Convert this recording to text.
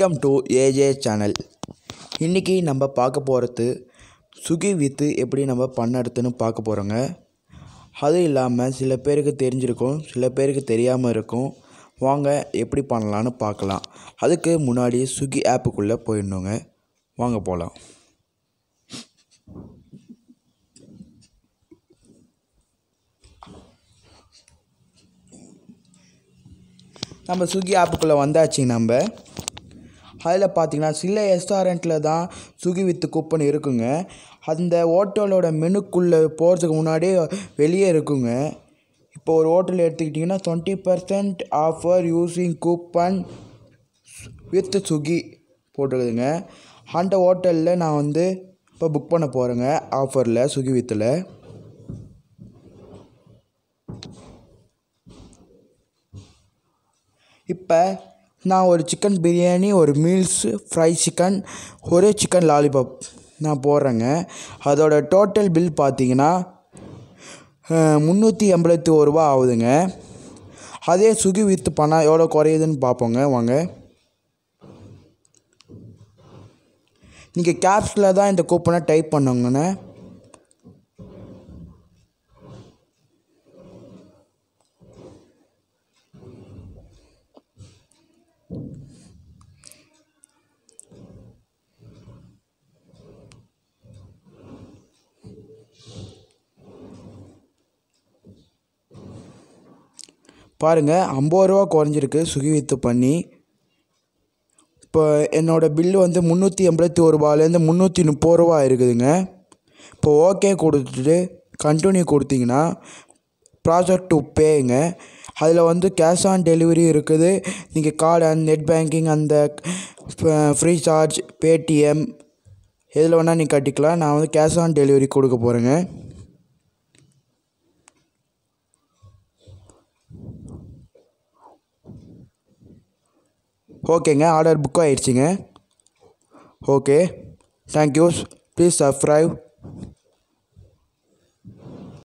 Welcome to AJ channel. இன்றைக்கி நம்ம பார்க்க போகிறது ஸ்விக்கி வித்து எப்படி நம்ம பண்ணுறதுன்னு பார்க்க போகிறோங்க. அதுவும் இல்லாமல் சில பேருக்கு தெரிஞ்சிருக்கும், சில பேருக்கு தெரியாமல் இருக்கும். வாங்க எப்படி பண்ணலான்னு பார்க்கலாம். அதுக்கு முன்னாடி ஸ்விக்கி ஆப்புக்குள்ளே போயிடணுங்க. வாங்க போகலாம். நம்ம ஸ்விக்கி ஆப்புக்குள்ளே வந்தாச்சு. நம்ம அதில் பார்த்திங்கன்னா சில ரெஸ்டாரண்ட்டில் தான் ஸ்விக்கி வித்து கூப்பன் இருக்குங்க. அந்த ஹோட்டலோட மெனுக்குள்ளே போகிறதுக்கு முன்னாடி வெளியே இருக்குங்க. இப்போ ஒரு ஹோட்டல் எடுத்துக்கிட்டிங்கன்னா 20% offer using coupon with Swiggy போட்டுருக்குதுங்க. அந்த ஹோட்டலில் நான் இப்போ புக் பண்ண போகிறேங்க ஆஃபரில் ஸ்விக்கி வித்தில். இப்போ நான் ஒரு சிக்கன் பிரியாணி, ஒரு மீல்ஸு, ஃப்ரை சிக்கன், ஒரு சிக்கன் லாலிபாப் நான் போடுறேங்க. அதோட டோட்டல் பில் பார்த்திங்கன்னா 381 ரூபா ஆகுதுங்க. அதே ஸ்விக்கி வித்து பண்ணால் எவ்வளோ குறையுதுன்னு பார்ப்போங்க. வாங்க. நீங்கள் கேப்ஸில் தான் இந்த கூப்பனை டைப் பண்ணுங்கண்ணே. பாருங்கள், 50 ரூபா குறைஞ்சிருக்கு ஸ்விக்கி வித்து பண்ணி. இப்போ என்னோடய பில்லு 381 ரூபாலேருந்து 330 ரூபா இருக்குதுங்க. இப்போ ஓகே கொடுத்துட்டு கண்டினியூ கொடுத்தீங்கன்னா ப்ராசஸ் டு பேங்க. அதில் கேஷ் ஆன் டெலிவரி இருக்குது. நீங்கள் கார்டு அண்ட் நெட் பேங்கிங், அந்த ஃப்ரீ சார்ஜ், பேடிஎம் எதில் வேணால் நீங்கள் கட்டிக்கலாம். நான் கேஷ் ஆன் டெலிவரி கொடுக்க போகிறேங்க. ஓகேங்க, ஆர்டர் புக் ஆகிடுச்சிங்க. Okay, thank you. Please subscribe.